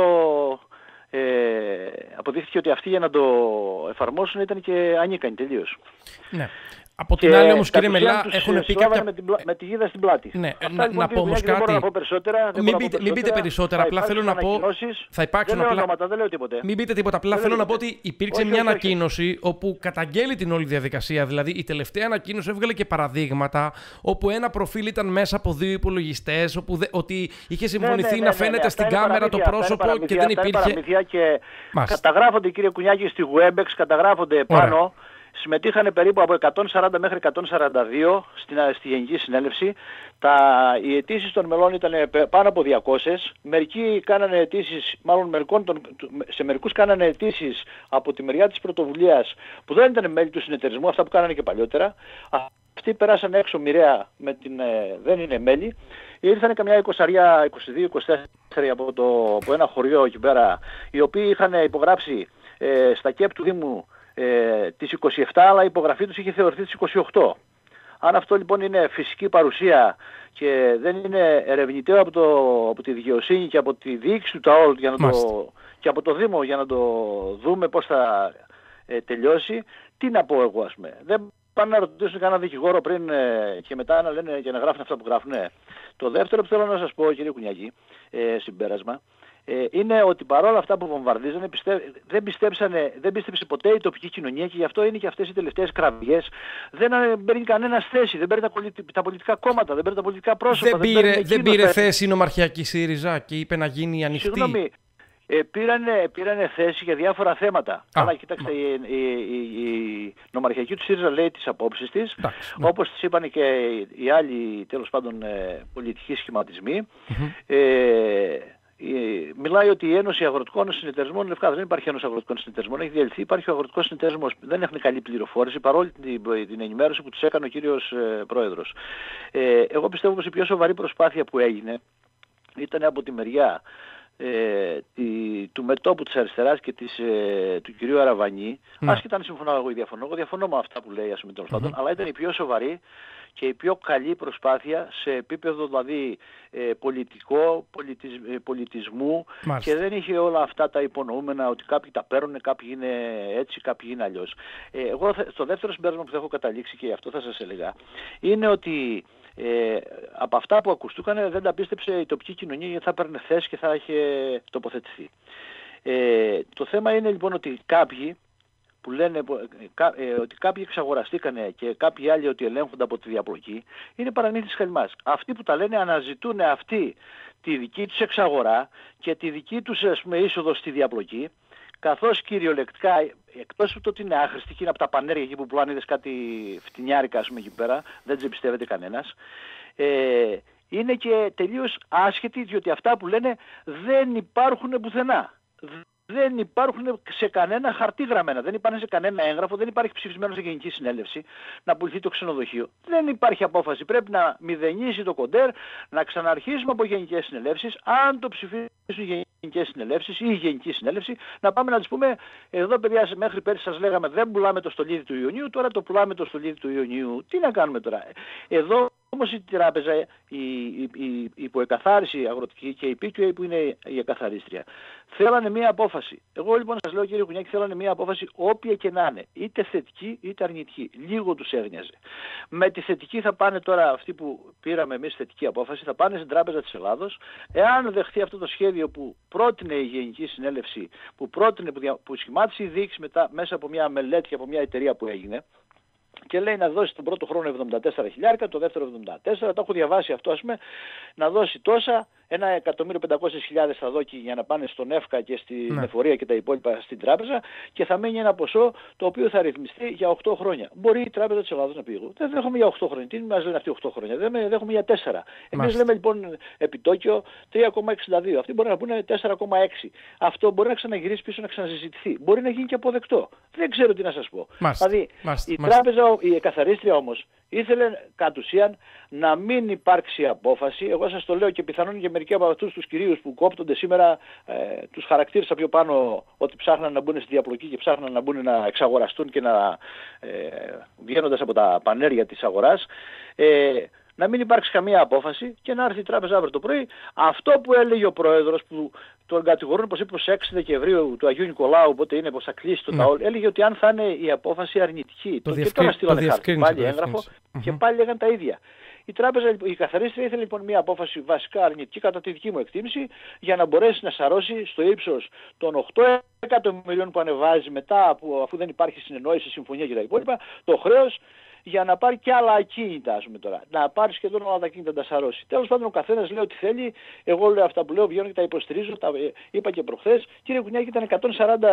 ε, αποδείχθηκε ότι αυτοί για να το εφαρμόσουν ήταν και ανίκανοι τελείως. Ναι. Από την άλλη όμως, κύριε Μελά, έχουν πει κάποια... Με, την, με τη γίδα στην πλάτη. Ναι, Αυτά, να, λοιπόν, να πω όμως κάτι. Δεν μπορώ να πω περισσότερα. Μην, πείτε, μην πείτε περισσότερα, απλά θέλω να πω... Θα υπάρξουν δεν απλά... λέω ονόματα, δεν λέω τίποτε. Μην πείτε τίποτα, απλά δεν θέλω να τίποτε. πω ότι υπήρξε όχι, μια όχι, ανακοίνωση όχι. όπου καταγγέλει την όλη διαδικασία. Δηλαδή η τελευταία ανακοίνωση έβγαλε και παραδείγματα όπου ένα προφίλ ήταν μέσα από δύο υπολογιστές, όπου δε, ότι είχε συμφωνηθεί ναι, ναι, ναι, να ναι, φαίνεται ναι, στην ναι, κάμερα το πρόσωπο και δεν υπήρχε... Και καταγράφονται, κύριε Κουνιάκη, στη Webex, καταγράφονται πάνω. Συμμετείχαν περίπου από εκατόν σαράντα μέχρι εκατόν σαράντα δύο στην, στη Γενική Συνέλευση. Τα, οι αιτήσεις των μελών ήταν πάνω από διακόσιες. Μερικοί κάνανε αιτήσεις, μάλλον μερικών των, σε μερικούς κάνανε αιτήσεις από τη μεριά της πρωτοβουλίας που δεν ήταν μέλη του συνεταιρισμού, αυτά που κάνανε και παλιότερα. Αυτοί περάσαν έξω μοιραία, με την, ε, δεν είναι μέλη. Ήρθαν καμιά είκοσι δύο είκοσι τέσσερα από, το, από ένα χωριό εκεί πέρα, οι οποίοι είχαν υπογράψει ε, στα ΚΕΠ του Δήμου Ε, τις είκοσι επτά, αλλά η υπογραφή τους είχε θεωρηθεί τις είκοσι οκτώ. Αν αυτό λοιπόν είναι φυσική παρουσία και δεν είναι ερευνητέο από, το, από τη δικαιοσύνη και από τη διοίκηση του ΤΑΟΛ για να το, και από το Δήμο για να το δούμε πώς θα ε, τελειώσει, τι να πω εγώ, ας πούμε. Δεν πάνε να ρωτήσουν κανένα δικηγόρο πριν ε, και μετά να λένε και να γράφουν αυτά που γράφουν. Ε. Το δεύτερο που θέλω να σας πω, κύριε Κουνιάκη, ε, συμπέρασμα, είναι ότι παρόλα αυτά που βομβαρδίζανε πιστε... δεν, πιστέψανε, δεν πίστεψε ποτέ η τοπική κοινωνία και γι' αυτό είναι και αυτές οι τελευταίες κραυγές. Δεν παίρνει κανένας θέση, δεν παίρνει τα, πολι... τα πολιτικά κόμματα, δεν παίρνει τα πολιτικά πρόσωπα. Δεν, δεν πήρε, δεν πήρε θέση η νομαρχιακή ΣΥΡΙΖΑ και είπε να γίνει ανοιχτή. Συγγνώμη, ε, πήρανε, πήρανε θέση για διάφορα θέματα. Α, αλλά κοιτάξτε, η, η, η, η νομαρχιακή του ΣΥΡΙΖΑ λέει τις απόψεις της, ναι. Όπως τις είπαν και οι άλλοι τέλος πάντων πολιτικοί σχηματισμοί. Mm-hmm. Ε, Μιλάει ότι η Ένωση Αγροτικών Συνεταιρισμών είναι λευκά. Δεν υπάρχει Ένωση Αγροτικών Συνεταιρισμών, έχει διαλυθεί. Υπάρχει ο Αγροτικός Συνεταιρισμός. Δεν έχουν καλή πληροφόρηση παρόλη την, την ενημέρωση που τους έκανε ο κύριος ε, Πρόεδρος. Ε, εγώ πιστεύω πως η πιο σοβαρή προσπάθεια που έγινε ήταν από τη μεριά ε, τη, του μετώπου της αριστεράς και της, ε, του κυρίου Αραβανή. Mm. Άσχετα αν συμφωνώ εγώ ή διαφωνώ. Εγώ διαφωνώ με αυτά που λέει, ας πούμε, τέλος πάντων, αλλά ήταν η πιο σοβαρή και η πιο καλή προσπάθεια σε επίπεδο δηλαδή ε, πολιτικό, πολιτισ, ε, πολιτισμού. Μάλιστα. Και δεν είχε όλα αυτά τα υπονοούμενα ότι κάποιοι τα παίρνουν, κάποιοι είναι έτσι, κάποιοι είναι αλλιώς. Ε, εγώ στο δεύτερο συμπέρασμα που θα έχω καταλήξει και αυτό θα σας έλεγα είναι ότι ε, από αυτά που ακουστούκανε δεν τα πίστεψε η τοπική κοινωνία γιατί θα παίρνε θέση και θα είχε τοποθετηθεί. Ε, το θέμα είναι λοιπόν ότι κάποιοι που λένε ε, ότι κάποιοι εξαγοραστήκανε και κάποιοι άλλοι ότι ελέγχονται από τη διαπλοκή, είναι παραμύθι χαλιμάς. Αυτοί που τα λένε αναζητούν αυτοί τη δική τους εξαγορά και τη δική τους, ας πούμε, είσοδο στη διαπλοκή, καθώς κυριολεκτικά, εκτός του ότι είναι άχρηστη και είναι από τα πανέρια εκεί που πουλάνε, είδες κάτι φτηνιάρικα, ας πούμε, εκεί πέρα, δεν τους εμπιστεύεται κανένας, ε, είναι και τελείως άσχετοι, διότι αυτά που λένε δεν υπάρχουν πουθενά. Δεν υπάρχουν σε κανένα χαρτί γραμμένα, δεν υπάρχουν σε κανένα έγγραφο, δεν υπάρχει ψηφισμένο σε Γενική Συνέλευση να πουληθεί το ξενοδοχείο. Δεν υπάρχει απόφαση. Πρέπει να μηδενίσει το κοντέρ, να ξαναρχίσουμε από Γενικές Συνελεύσεις. Αν το ψηφίσουν οι Γενικές Συνελεύσεις ή η Γενική Συνέλευση, να πάμε να τους πούμε: εδώ, παιδιά, μέχρι πέρυσι σας λέγαμε δεν πουλάμε το στολίδι του Ιουνίου, τώρα το πουλάμε το στολίδι του Ιουνίου. Τι να κάνουμε τώρα? Εδώ όμως η τράπεζα, η, η, η, η υποεκαθάριση αγροτική και η πι κιου έι που είναι η εκαθαρίστρια, θέλανε μία απόφαση. Εγώ λοιπόν σας λέω, κύριε Κουνιάκη, θέλανε μία απόφαση όποια και να είναι, είτε θετική είτε αρνητική. Λίγο τους έγνοιαζε. Με τη θετική θα πάνε τώρα, αυτοί που πήραμε εμείς θετική απόφαση, θα πάνε στην Τράπεζα της Ελλάδος. Εάν δεχτεί αυτό το σχέδιο που πρότεινε η Γενική Συνέλευση, που, πρότεινε, που, δια, που σχημάτισε η διοίκηση μετά, μέσα από μια μελέτη και από μια εταιρεία που έγινε, και λέει να δώσει τον πρώτο χρόνο εβδομήντα τέσσερα χιλιάρικα, το δεύτερο εβδομήντα τέσσερα, το έχω διαβάσει αυτό, ας πούμε, να δώσει τόσα, ένα εκατομμύριο πεντακόσιες χιλιάδες θα δώσει για να πάνε στον ΕΦΚΑ και στην ναι. εφορία και τα υπόλοιπα στην τράπεζα, και θα μείνει ένα ποσό το οποίο θα ρυθμιστεί για οκτώ χρόνια. Μπορεί η Τράπεζα της Ελλάδος να πει: εγώ δεν δέχομαι για οκτώ χρόνια. Τι μας λένε αυτοί οκτώ χρόνια? Δεν δέχομαι για τέσσερα. Εμείς λέμε λοιπόν επιτόκιο τρία κόμμα εξήντα δύο. Αυτοί μπορεί να πούνε τέσσερα κόμμα έξι. Αυτό μπορεί να ξαναγυρίσει πίσω, να ξανασυζητηθεί. Μπορεί να γίνει και αποδεκτό. Δεν ξέρω τι να σας πω. Μάλιστα. Δηλαδή Μάλιστα. η τράπεζα, η εκαθαρίστρια όμως, ήθελε κατ' ουσίαν να μην υπάρξει απόφαση. Εγώ σας το λέω, και πιθανόν και μερικοί από αυτούς τους κυρίους που κόπτονται σήμερα, ε, τους χαρακτήρισα πιο πάνω ότι ψάχναν να μπουν στη διαπλοκή και ψάχναν να μπουν να εξαγοραστούν και να ε, βγαίνοντας από τα πανέρια της αγοράς, ε, να μην υπάρξει καμία απόφαση και να έρθει η τράπεζα αύριο το πρωί. Αυτό που έλεγε ο πρόεδρος, που τον κατηγορούν πως είπε έξι Δεκεμβρίου του Αγίου Νικολάου, οπότε είναι πως θα κλείσει το ναι. ταόλ, έλεγε ότι αν θα είναι η απόφαση αρνητική. Το, το και τώρα στείλανε χάρτη, πάλι έγγραφο mm-hmm. και πάλι λέγαν τα ίδια. Η τράπεζα, η καθαρίστρια ήθελε λοιπόν μια απόφαση βασικά αρνητική κατά τη δική μου εκτίμηση, για να μπορέσει να σαρώσει στο ύψος των οκτώ εκατομμυρίων που ανεβάζει μετά, που, αφού δεν υπάρχει συνεννόηση, συμφωνία και τα υπόλοιπα, το χρέος, για να πάρει και άλλα ακίνητα, ας πούμε τώρα. Να πάρει σχεδόν όλα τα ακίνητα, να τα σαρώσει. Τέλος πάντων, ο καθένας λέει ό,τι θέλει. Εγώ λέω αυτά που λέω, βγαίνω και τα υποστηρίζω. Τα είπα και προχθές. Κύριε Κουνιάκη, ήταν εκατόν σαράντα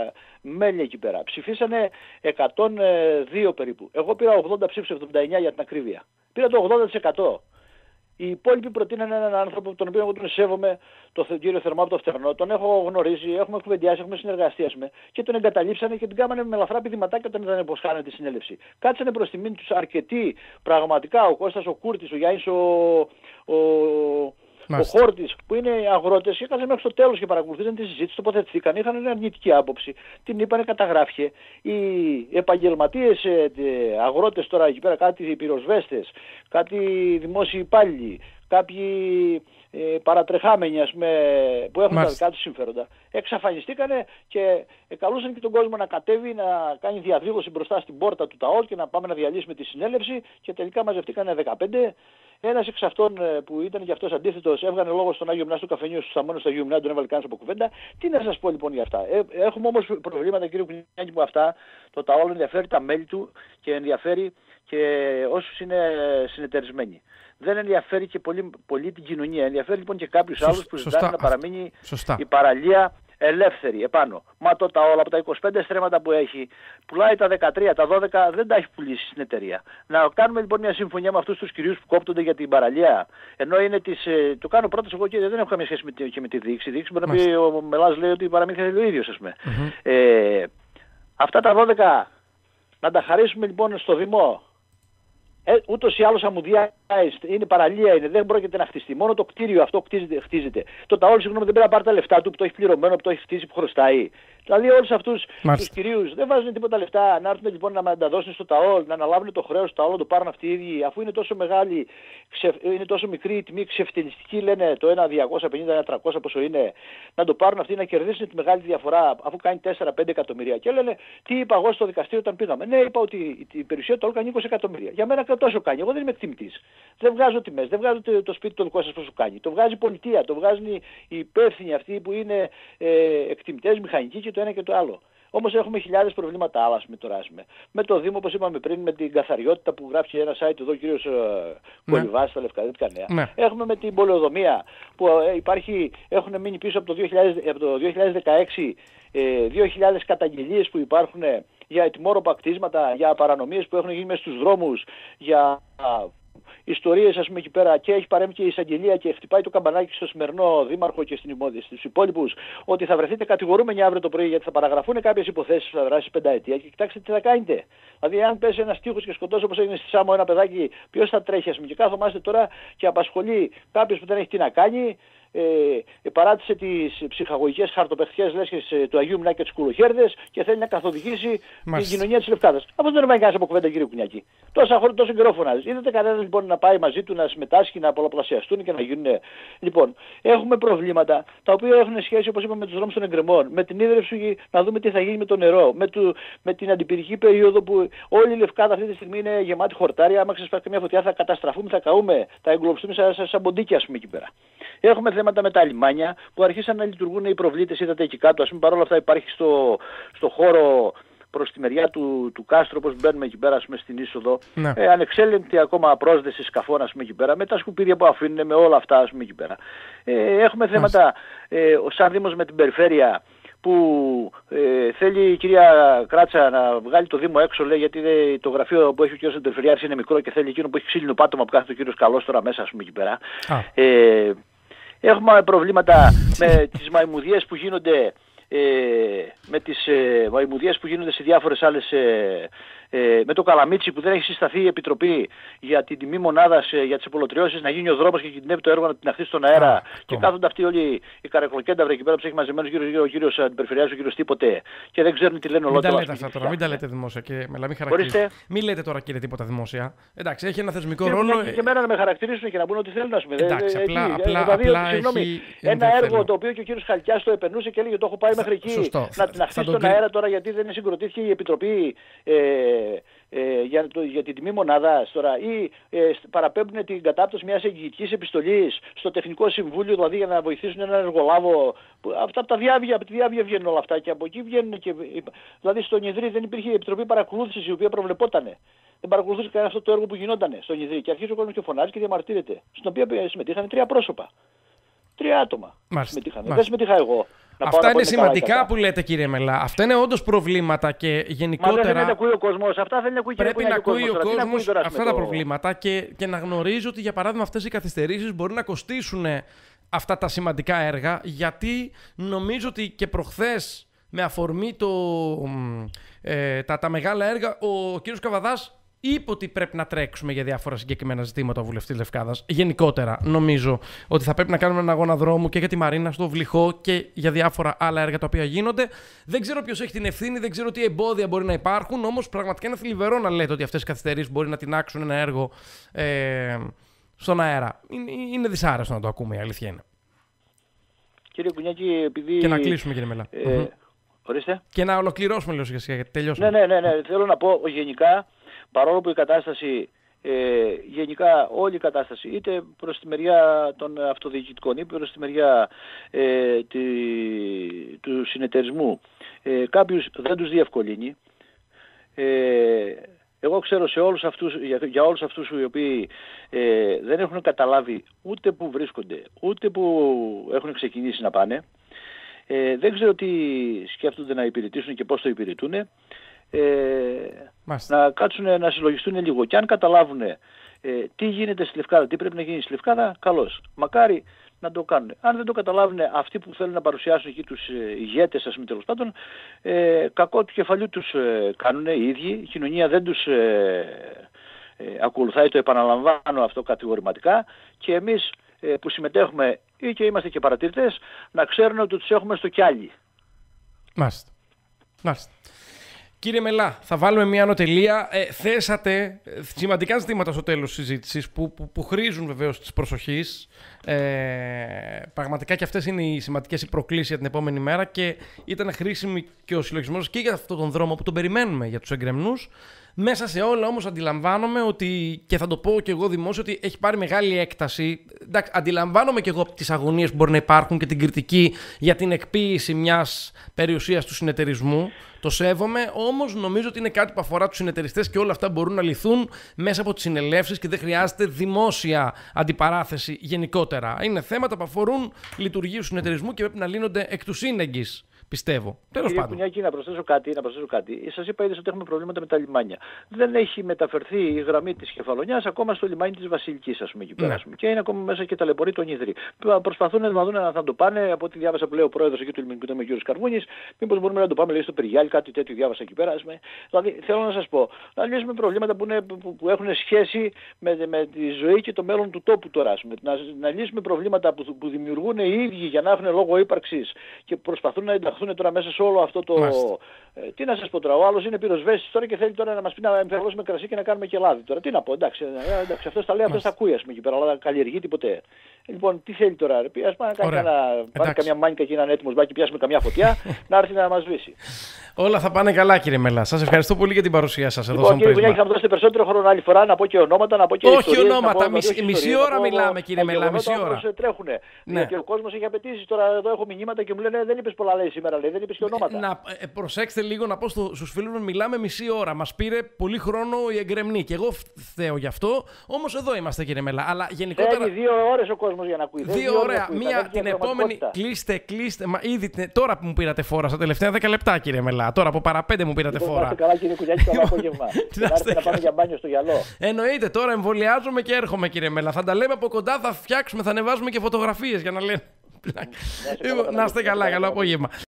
μέλη εκεί πέρα. Ψηφίσανε εκατόν δύο περίπου. Εγώ πήρα ογδόντα ψήφους, εβδομήντα εννιά για την ακρίβεια. Πήρα το ογδόντα τοις εκατό. Οι υπόλοιποι προτείνανε έναν άνθρωπο, τον οποίο εγώ τον σέβομαι, τον κύριο Θερμά από το Φτερνό, τον έχω γνωρίσει, έχουμε κουβεντιάσει, έχουμε συνεργαστεί, ας πούμε, και τον εγκαταλείψανε και την κάμανε με ελαφρά πηδηματάκια όταν ήταν πως χάνανε τη συνέλευση. Κάτσανε προς τιμήν τους αρκετοί, πραγματικά, ο Κώστας, ο Κούρτης, ο Γιάννης, ο, ο, ο Χόρτης, που είναι αγρότες, και έκαναν μέχρι το τέλος και παρακολουθήσαν τη συζήτηση, τοποθετηθήκαν, είχαν μια αρνητική άποψη, την είπανε, καταγράφηκε. Οι επαγγελματίες ε, αγρότες τώρα εκεί πέρα, κάτι πυροσβέστες, κάτι δημόσιοι υπάλληλοι, κάποιοι ε, παρατρεχάμενοι, ας πούμε, που έχουν Μάλιστα. τα δικά τους συμφέροντα, εξαφανιστήκανε και καλούσαν και τον κόσμο να κατέβει, να κάνει διαδήλωση μπροστά στην πόρτα του ΤΑΟΛ και να πάμε να διαλύσουμε τη συνέλευση, και τελικά μαζευτήκανε δεκαπέντε. Ένας εξ αυτών που ήταν και αυτός αντίθετος έβγανε λόγο στον Άγιο Μνάς του καφενείου στους θαμώνες του Αγίου Μνά, τον έβαλε κανένας από κουβέντα. Τι να σας πω λοιπόν για αυτά? Ε, έχουμε όμως προβλήματα, κύριε Κουνιάκη, που αυτά το ΤΑΟΛ ενδιαφέρει τα μέλη του και ενδιαφέρει και όσους είναι συνεταιρισμένοι. Δεν ενδιαφέρει και πολύ, πολύ την κοινωνία. Ενδιαφέρει λοιπόν και κάποιους Σωσ, άλλους που ζητάνε να παραμείνει σωστά. η παραλία ελεύθερη επάνω. Μα το ΤΑΟΛ από τα είκοσι πέντε στρέμματα που έχει, πουλάει τα δεκατρία, τα δώδεκα, δεν τα έχει πουλήσει στην εταιρεία. Να κάνουμε λοιπόν μια συμφωνία με αυτούς τους κυρίους που κόπτονται για την παραλία. Ενώ είναι της, ε, το κάνω πρώτος εγώ και δεν έχω καμία σχέση με τη, και με τη διοίκηση. Η διοίκηση μπορεί να πει, ο Μελάς λέει ότι η παραμύθια είναι ο ίδιος, ας πούμε. Mm-hmm. Ε, αυτά τα δώδεκα να τα χαρίσουμε λοιπόν στο Δημό. Ε, ούτως ή άλλως αμμουδιάζει, είναι παραλία, είναι, δεν πρόκειται να χτιστεί. Μόνο το κτίριο αυτό χτίζεται. χτίζεται. Το ΤΑΟΛ, συγγνώμη, δεν πρέπει να πάρει τα λεφτά του που το έχει πληρωμένο, που το έχει χτίσει, που χρωστάει. Δηλαδή όλους αυτούς τους κυρίους δεν βάζουν τίποτα λεφτά. Να έρθουν λοιπόν να τα δώσουν στο ΤΑΟΛ, να αναλάβουν το χρέος του ΤΑΟΛ, να το πάρουν αυτοί οι ίδιοι, αφού είναι τόσο μεγάλη, ξε, είναι τόσο μικρή η τιμή, ξεφτυλιστική λένε το ένα διακόσια πενήντα, ένα τριακόσια πόσο είναι, να το πάρουν αυτοί, να κερδίσουν τη μεγάλη διαφορά, αφού κάνει τέσσερα πέντε εκατομμύρια. Και λένε, τι είπα εγώ στο δικαστήριο όταν πήγαμε? Ναι, είπα ότι η περιουσία του ΤΑΟΛ κάνει είκοσι εκατομμύρια. Για μένα τόσο κάνει. Εγώ δεν είμαι εκτιμητής. Δεν βγάζω τιμές, δεν βγάζω το, το σπίτι το δικό σας πόσο κάνει. Το βγάζει η πολιτεία, το βγάζουν οι υπεύθυνοι αυτοί που είναι ε, εκτιμητές, μηχανικοί και το ένα και το άλλο. Όμως έχουμε χιλιάδες προβλήματα άλλα τώρα. Με το Δήμο, όπως είπαμε πριν, με την καθαριότητα που γράφει ένα site εδώ ο κύριος ναι. Κολυβάς στα Λευκαδίτικα Νέα. Ναι. Έχουμε με την πολεοδομία που υπάρχει, έχουν μείνει πίσω από το δύο χιλιάδες, από το δύο χιλιάδες δεκαέξι ε, δύο χιλιάδες καταγγελίες που υπάρχουν για ετοιμόρροπα κτίσματα, για παρανομίες που έχουν γίνει μέσα στους δρόμους, για ιστορίες ας πούμε εκεί πέρα, και έχει παρέμβει και η εισαγγελία και χτυπάει το καμπανάκι στο σημερινό δήμαρχο και στους υπόλοιπους ότι θα βρεθείτε κατηγορούμενοι αύριο το πρωί γιατί θα παραγραφούν κάποιες υποθέσεις που θα δράσει πενταετία και κοιτάξτε τι θα κάνετε. Δηλαδή, αν πέσει ένας τείχος και σκοτώσει όπως έγινε στη Σάμο ένα παιδάκι, ποιος θα τρέχει, ας πούμε, και κάθομαστε τώρα και απασχολεί κάποιος που δεν έχει τι να κάνει. Ε, παράτησε τις ψυχαγωγικές χαρτοπαιχτικές λέσχες ε, του Αγίου Μινά και τις κουλοχέρδες και θέλει να καθοδηγήσει Μάλιστα. την κοινωνία της Λευκάδας. Αυτό δεν έβαλε κανένας από κουβέντα, κύριε Κουνιάκη. Τόσα χρόνια, τόσο καιρό φωνάζει. Είδατε κανένα λοιπόν να πάει μαζί του να συμμετάσχει, να πολλαπλασιαστούν και να γίνουν. Λοιπόν, έχουμε προβλήματα τα οποία έχουν σχέση, όπως είπαμε, με τους δρόμους των εγκρεμών, με την ίδρυυση, να δούμε τι θα γίνει με το νερό, με, του, με την αντιπυρική περίοδο που όλη η Λευκάδα αυτή τη στιγμή είναι γεμάτη χορτάρια. Άμα ξεσπάσει μια φωτιά θα καταστραφούμε, θα καούμε, θα εγκλωβιστούμε σαν, σαν ποντίκια, ας πούμε, εκεί πέρα. Έχουμε θέματα με τα λιμάνια που αρχίσαν να λειτουργούν οι προβλήτες, είδατε εκεί κάτω. Ας πούμε, παρόλα αυτά υπάρχει στο, στο χώρο προς τη μεριά του, του κάστρου, όπως μπαίνουμε εκεί πέρα, ας πούμε, στην είσοδο, ναι. ε, ανεξέλεγκτη ακόμα πρόσδεση σκαφών, ας πούμε, εκεί πέρα, με τα σκουπίδια που αφήνουν, με όλα αυτά, ας πούμε, εκεί πέρα. Ε, έχουμε θέματα ε, σαν Δήμος με την περιφέρεια, που ε, θέλει η κυρία Κράτσα να βγάλει το Δήμο έξω, λέει, γιατί δε, το γραφείο που έχει ο κύριος Περιφερειάρχης είναι μικρό και θέλει εκείνο που έχει ξύλινο πάτωμα που κάθεται ο κύριος Καλός τώρα μέσα, ας πούμε, εκεί πέρα. Ε, έχουμε προβλήματα με τις μαϊμουδιές που γίνονται, ε, με τις ε, μαϊμουδιές που γίνονται σε διάφορες άλλες, ε, ε, με το Καλαμίτσι που δεν έχει συσταθεί η Επιτροπή για την τιμή μονάδας, ε, για τις υπολωτριώσεις, να γίνει ο δρόμος και κινδυνεύει το έργο να την αχθεί στον αέρα. Α, και κάθονται αυτοί όλοι οι καρεκλοκένταυροι εκεί πέρα που έχει μαζεμένους γύρω γύρω ο κύριος Αντιπεριφερειάρχης, ο κύριος τίποτε, και δεν ξέρουν τι λένε ολόκληρο. Μην τα λέτε αυτά τώρα, μην τα λέτε δημόσια και με μην χαρακτηρίζετε. Μην λέτε τώρα, κύριε, τίποτα δημόσια. Εντάξει, έχει ένα θεσμικό ρόλο. Και, και εμένα να με χαρακτηρίσουν και να πούνε ότι θέλουν να σου πει. Εντάξει, απλά, απλά, απλά έχει... Ένα έργο το οποίο και ο κύριος Χαλκιάς το επενούσε και έλεγε το έχω πάει μέχρι εκεί να την αχθεί στον αέρα τώρα γιατί δεν συγκροτήθηκε η Επιτροπή. Ε, για, το, για την τιμή μονάδα τώρα, ή ε, παραπέμπουν την κατάπτωση μιας εγγυητικής επιστολής στο Τεχνικό Συμβούλιο, δηλαδή για να βοηθήσουν έναν εργολάβο. Αυτά από τα διάβια, από τη διάβια βγαίνουν όλα αυτά και από εκεί βγαίνουν. Και, δηλαδή στον Ιδρύ δεν υπήρχε η Επιτροπή Παρακολούθησης η οποία προβλεπότανε. Δεν παρακολουθούσε κανένα αυτό το έργο που γινόταν στον Ιδρύ. Και αρχίζει ο κόσμος και φωνάζει και διαμαρτύρεται. Στην οποία συμμετείχαν τρία πρόσωπα. Τρία άτομα. Μάλιστα, συμμετείχαν. Μάλιστα. Δεν συμμετείχα εγώ. Αυτά είναι σημαντικά που λέτε, κύριε Μελά. Αυτά είναι όντως προβλήματα και γενικότερα. Μα δεν θέλει να ακούει ο κόσμος. Αυτά δεν ακούει Πρέπει να ακούει ο κόσμος αυτά τα προβλήματα και, και να γνωρίζει ότι, για παράδειγμα, αυτές οι καθυστερήσεις μπορεί να κοστίσουν αυτά τα σημαντικά έργα. Γιατί νομίζω ότι και προχθές, με αφορμή το, ε, τα, τα μεγάλα έργα, ο κύριος Καβαδάς είπε ότι πρέπει να τρέξουμε για διάφορα συγκεκριμένα ζητήματα ο βουλευτής Λευκάδας. Γενικότερα, νομίζω ότι θα πρέπει να κάνουμε έναν αγώνα δρόμου και για τη Μαρίνα στο Βλυχό και για διάφορα άλλα έργα τα οποία γίνονται. Δεν ξέρω ποιος έχει την ευθύνη, δεν ξέρω τι εμπόδια μπορεί να υπάρχουν. Όμως, πραγματικά είναι θλιβερό να λέτε ότι αυτές οι καθυστερήσεις μπορεί να τινάξουν ένα έργο ε, στον αέρα. Είναι, είναι δυσάρεστο να το ακούμε, η αλήθεια είναι. Κύριε Κουνιάκη, επειδή. Και να κλείσουμε, κύριε Μελά. Ε, mm-hmm. Ορίστε. Και να ολοκληρώσουμε λίγο σιγά γιατί τελειώσαμε. Ναι, ναι, ναι, ναι. Θέλω να πω γενικά. Παρόλο που η κατάσταση, ε, γενικά όλη η κατάσταση, είτε προς τη μεριά των αυτοδιοικητικών, είτε προς τη μεριά ε, τη, του συνεταιρισμού, ε, κάποιους δεν τους διευκολύνει. Ε, εγώ ξέρω σε όλους αυτούς, για, για όλους αυτούς οι οποίοι ε, δεν έχουν καταλάβει ούτε που βρίσκονται, ούτε που έχουν ξεκινήσει να πάνε, ε, δεν ξέρω τι σκέφτονται να υπηρετήσουν και πώς το υπηρετούν. Ε, να κάτσουν να συλλογιστούν λίγο και αν καταλάβουν ε, τι γίνεται στη Λευκάδα, τι πρέπει να γίνει στη Λευκάδα, καλώς. Μακάρι να το κάνουν. Αν δεν το καταλάβουν αυτοί που θέλουν να παρουσιάσουν εκεί τους ε, ηγέτες, ας πούμε, τέλος πάντων, ε, κακό του κεφαλιού τους ε, κάνουν οι ίδιοι. Η κοινωνία δεν τους ε, ε, ακολουθάει, το επαναλαμβάνω αυτό κατηγορηματικά, και εμείς ε, που συμμετέχουμε ή και είμαστε και παρατηρητές, να ξέρουν ότι τους έχουμε στο κιάλι. Μάλιστα. Μάλιστα. Κύριε Μελά, θα βάλουμε μια ανωτελεία. Ε, θέσατε σημαντικά ζητήματα στο τέλος της συζήτησης που, που, που χρήζουν βεβαίως της προσοχής. Ε, πραγματικά και αυτές είναι οι σημαντικές οι προκλήσεις για την επόμενη μέρα και ήταν χρήσιμη και ο συλλογισμός και για αυτόν τον δρόμο που τον περιμένουμε για τους εγκρεμνούς. Μέσα σε όλα όμως αντιλαμβάνομαι ότι, και θα το πω και εγώ δημόσια, ότι έχει πάρει μεγάλη έκταση. Εντάξει, αντιλαμβάνομαι και εγώ τις αγωνίες που μπορεί να υπάρχουν και την κριτική για την εκποίηση μιας περιουσίας του συνεταιρισμού. Το σέβομαι, όμως νομίζω ότι είναι κάτι που αφορά τους συνεταιριστές και όλα αυτά μπορούν να λυθούν μέσα από τις συνελεύσεις και δεν χρειάζεται δημόσια αντιπαράθεση γενικότερα. Είναι θέματα που αφορούν λειτουργία του συνεταιρισμού και πρέπει να λύνονται εκ του σύνεγγυς. Πιστεύω. Τέλος πάντων. Κουνιάκη, να προσθέσω κάτι. Να προσθέσω κάτι. Σας είπα ήδη ότι έχουμε προβλήματα με τα λιμάνια. Δεν έχει μεταφερθεί η γραμμή της Κεφαλονιάς ακόμα στο λιμάνι της Βασιλικής, ας πούμε, εκεί πέρα. Ναι. Και είναι ακόμα μέσα και ταλαιπωρεί τον Ιδρύ. Προσπαθούν να δουν αν θα το πάνε, από ό,τι διάβασα που λέει ο πρόεδρος εκεί του Λιμενικού Ταμείου, ο κ. Καρβούνης, μήπως μπορούμε να το πάμε λέει, στο Περιγιάλ, κάτι τέτοιο διάβασα εκεί πέρα. Δηλαδή θέλω να σας πω, να λύσουμε προβλήματα που, είναι, που, που έχουν σχέση με, με τη ζωή και το μέλλον του τόπου τώρα. Να, να λύσουμε προβλήματα που, που δημιουργούν οι ίδιοι για να έχουν λόγο ύπαρξης και προσπαθούν να ενταχθούν τώρα μέσα σε όλο αυτό το. Ε, τι να σας πω τώρα, ο άλλος είναι πυροσβέστης τώρα και θέλει τώρα να μας πει να εμφερώσουμε κρασί και να κάνουμε και λάδι τώρα. Τι να πω, εντάξει, εντάξει αυτός τα λέει, αυτός τα ακούει, ας πούμε, εκεί πέρα, αλλά δεν καλλιεργείται ποτέ. Λοιπόν, τι θέλει τώρα, ρε, ας πάμε να κάνει κανένα, πάρει καμιά μάνικα και έναν έτοιμο μπάκι, πιάσουμε καμιά φωτιά, να έρθει να μας σβήσει. Όλα θα πάνε καλά, κύριε Μελά. Σας ευχαριστώ πολύ για την παρουσία σας εδώ λοιπόν, κύριε Κουνιάκη, θα μου δώσετε περισσότερο χρόνο άλλη φορά να πω και ονόματα, να πω και όχι ονόματα, μισή, μισή ώρα μιλάμε, κύριε Μελά, μισή ώρα. Τρέχουν. Ναι. Και ο κόσμος έχει απαιτήσει τώρα, εδώ έχω μηνύματα και μου λένε δεν είπες πολλά λέει σήμερα, λέει, δεν είπες και ονόματα. Να ε, προσέξτε λίγο να πω στους φίλους μου, μιλάμε μισή ώρα. Μας πήρε πολύ χρόνο η εγκρεμνή και εγώ φταίω γι' αυτό. Όμως εδώ είμαστε, κύριε Μελά. Αλλά γενικότερα. Θέλει δύο ώρες ο κόσμος για να ακούει. Δύο ώρες. Μία την επόμενη. Κλείστε, κλείστε. Μα ήδη τώρα που μου πήρατε φόρα στα τελευταία δέκα λεπτά, κύριε Μελά. Τώρα από παραπέντε μου πήρατε φόρα. Είστε καλά, κύριε Κουνιάκη, καλό απόγευμα. Να πάμε για μπάνιο στο γυαλό. Εννοείται, τώρα εμβολιάζομαι και έρχομαι, κύριε Μελά. Θα τα λέμε από κοντά, θα φτιάξουμε, θα ανεβάζουμε και φωτογραφίες για να λένε. Να είστε καλά, καλό απόγευμα.